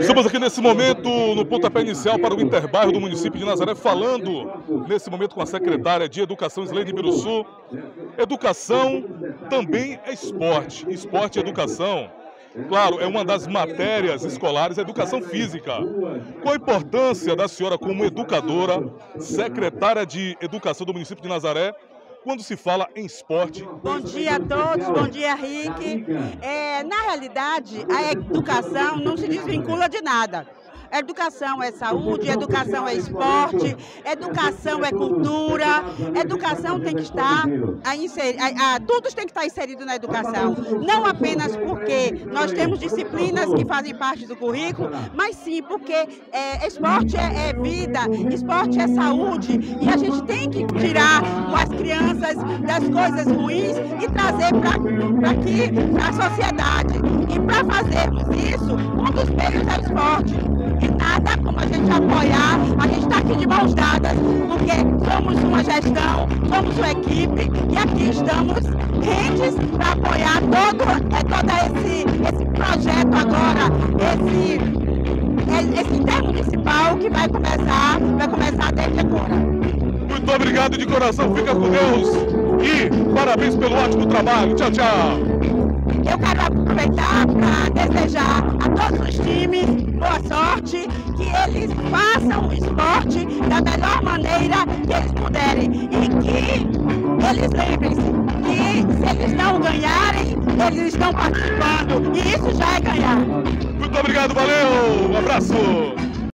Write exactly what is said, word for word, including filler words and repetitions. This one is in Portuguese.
Estamos aqui nesse momento no pontapé inicial para o Interbairro do município de Nazaré, falando nesse momento com a secretária de Educação, Islene Biruçu. Educação também é esporte, esporte e educação. Claro, é uma das matérias escolares, a educação física. Qual a importância da senhora como educadora, secretária de Educação do município de Nazaré, quando se fala em esporte? Bom dia a todos, bom dia, Rick. É, na realidade, a educação não se desvincula de nada. Educação é saúde, educação é esporte, educação é cultura, educação tem que estar, a inserir, a, a, tudo tem que estar inserido na educação. Não apenas porque nós temos disciplinas que fazem parte do currículo, mas sim porque é, esporte é, é vida, esporte é saúde, e a gente tem que tirar as crianças das coisas ruins e trazer para aqui, para a sociedade. E para fazermos isso, um dos meios é o esporte. E nada como a gente apoiar, a gente está aqui de mãos dadas, porque somos uma gestão, somos uma equipe e aqui estamos rentes para apoiar todo, é, todo esse, esse projeto agora, esse, esse intermunicipal que vai começar, vai começar desde agora. Muito obrigado de coração, fica com Deus e parabéns pelo ótimo trabalho. Tchau, tchau. Eu quero aproveitar para desejar a todos os times boa sorte, que eles façam o esporte da melhor maneira que eles puderem e que eles lembrem-se que se eles não ganharem, eles estão participando e isso já é ganhar. Muito obrigado, valeu, um abraço.